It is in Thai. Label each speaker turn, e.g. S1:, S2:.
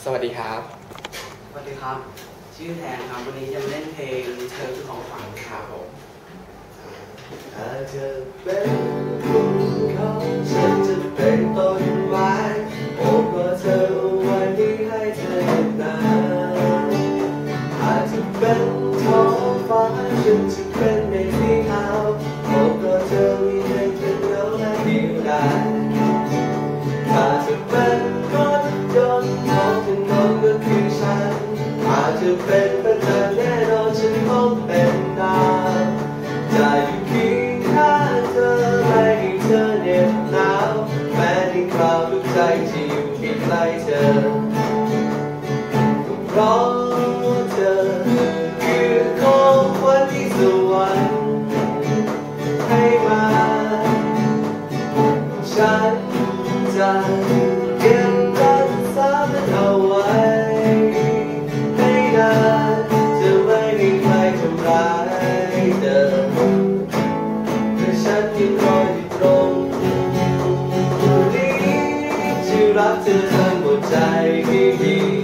S1: วัสดีครับ
S2: สวัสดีครับชื่อแทนครับวันนี้จะมาเล่นเพลงเธอคือของฝันครับผม
S3: ถ้าเธอเป็นภูเขาฉันจะเป็นต้นไม้โอบกอดเธอเอาไว้ไม่ให้เธอเหน็บหนาวถ้าเธอเป็นท้องฟ้าฉันจะเป็นเมฆสีขาวโอบกอดเธอไม่ให้เธอเหงาและเดียวดายถ้าเธอเป็นรถยนต์มองถนนก็คือฉันถ้าเธอเป็นพระจันทร์แน่นอนฉันต้องเป็นดาวจะอยู่เคียงข้างเธอไม่ให้เธอเหน็บหนาวแม้ในคราวทุกใจที่อยู่ใกล้เธอก็เพราะเธอคือของขวัญที่สวรรค์ให้มาฉันจะเก็บรักษามันเอาไว้ให้นานจะไม่มีใครทำร้ายเธอแต่ฉันยังรออยู่ตรงนี้ที่รักเธอทั้งหมดใจที่มี